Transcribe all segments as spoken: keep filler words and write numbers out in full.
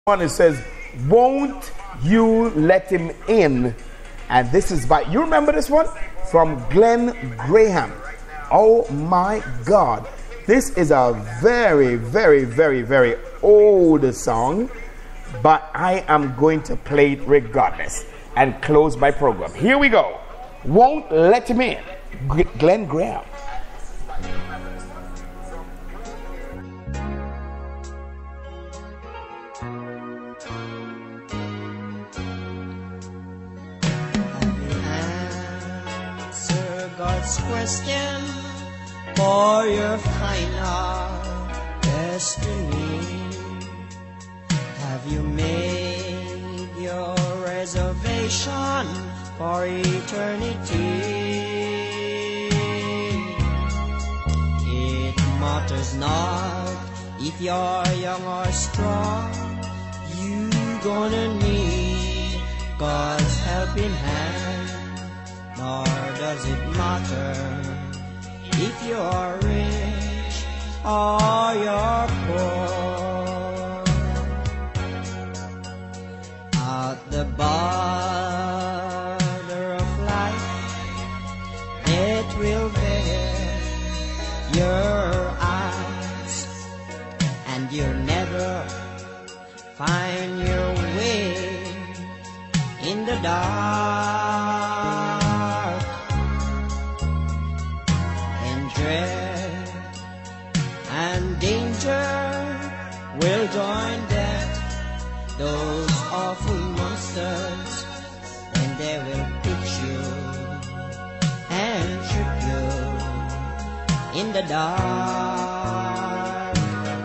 One, it says, "Won't you let him in?" And this is by, you remember this one? From Glenn Graham. Oh my God. This is a very, very, very, very old song, but I am going to play it regardless and close my program. Here we go. "Won't Let Him In," G- Glenn Graham. God's question for your final destiny. Have you made your reservation for eternity? It matters not if you're young or strong, you gonna need God's helping hand. Nor does it matter if you're rich or you're poor. At the border of life, it will veil your eyes, and you'll never find your way in the dark. And danger will join death, those awful monsters, and they will pitch you and trip you in the dark.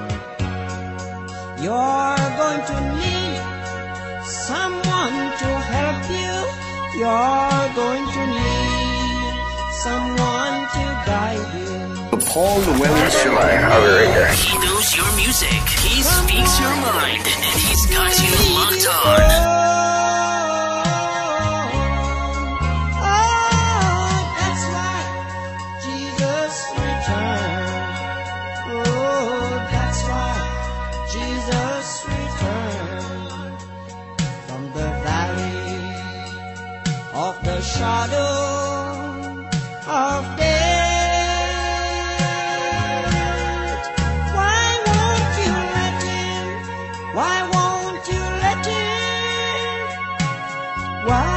You're going to need someone to help you. You're going to need someone to guide you. The Paul Llewellyn Show. He knows your music. He speaks your mind, and he's got you locked on. Oh, that's right, Jesus returned. Oh, that's right, Jesus returned. From the valley of the shadow of death. Why won't you let him? Why?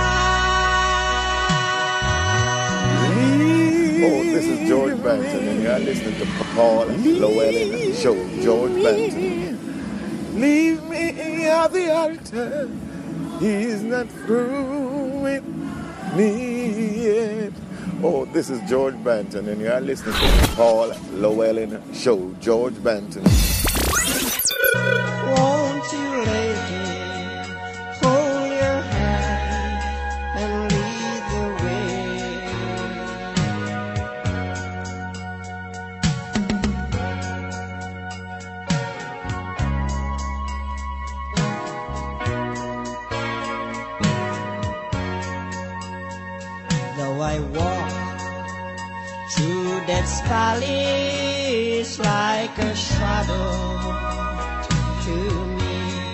Oh, this is George Banton, and you're listening to Paul Llewellyn Show. George Banton. Leave me at the altar. He's not through with me yet. Oh, this is George Banton, and you're listening to Paul Llewellyn Show. George Banton. Won't you let him hold your hand and lead the way? Though I walk through death's valley, it's like a shadow to me.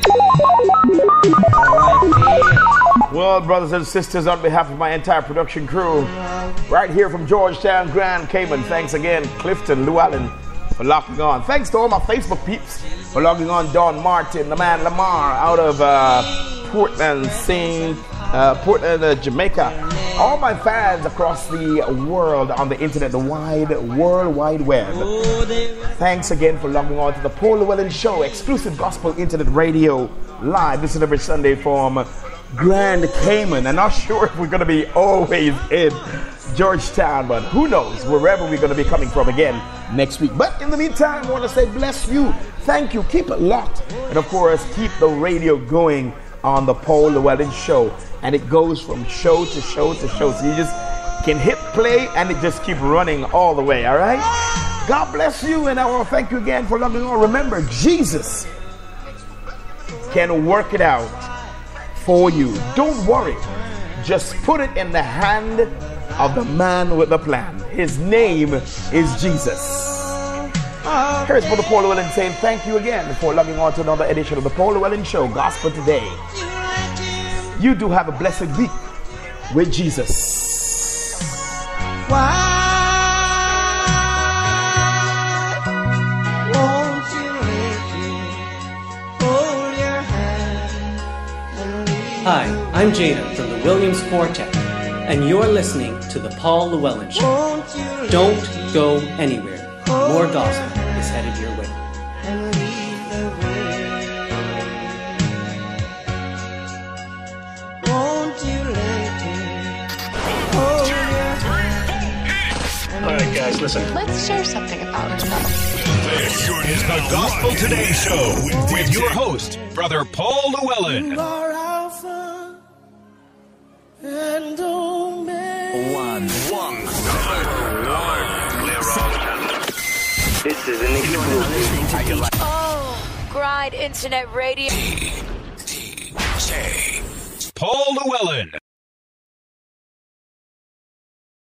Well, brothers and sisters, on behalf of my entire production crew, right here from Georgetown, Grand Cayman, thanks again, Clifton Llewellyn, for logging on. Thanks to all my Facebook peeps for logging on. Don Martin, the man Lamar out of uh, Portland, Saint uh, Portland, uh, Jamaica. All my fans across the world on the internet, the wide, world wide web. Thanks again for logging on to the Paul Llewellyn Show, exclusive gospel internet radio, live. Listen every Sunday from Grand Cayman. I'm not sure if we're going to be always in Georgetown, but who knows, wherever we're going to be coming from again next week. But in the meantime, I want to say bless you. Thank you. Keep it locked. And of course, keep the radio going on the Paul Llewellyn Show. And it goes from show to show to show. So you just can hit play and it just keep running all the way. All right? God bless you. And I want to thank you again for logging on. Remember, Jesus can work it out for you. Don't worry. Just put it in the hand of the man with the plan. His name is Jesus. Oh, Here's Brother Paul Llewellyn saying thank you again for logging on to another edition of the Paul Llewellyn Show, Gospel Today. You do have a blessed week with Jesus. Why won't you let me hold your hand and lead? Hi, I'm Jada from the Williams Quartet, and you're listening to the Paul Llewellyn Show. Won't you let Don't me go anywhere. More gospel is headed your way. and lead the way? Won't you let me hold your hand? All right, guys, listen. Let's share something about ourselves. This is the Gospel Today Show with your host, Brother Paul Llewellyn. You are Alpha and Omega. One. One. This is an exclusive. Oh, Grind Internet Radio. Paul Llewellyn.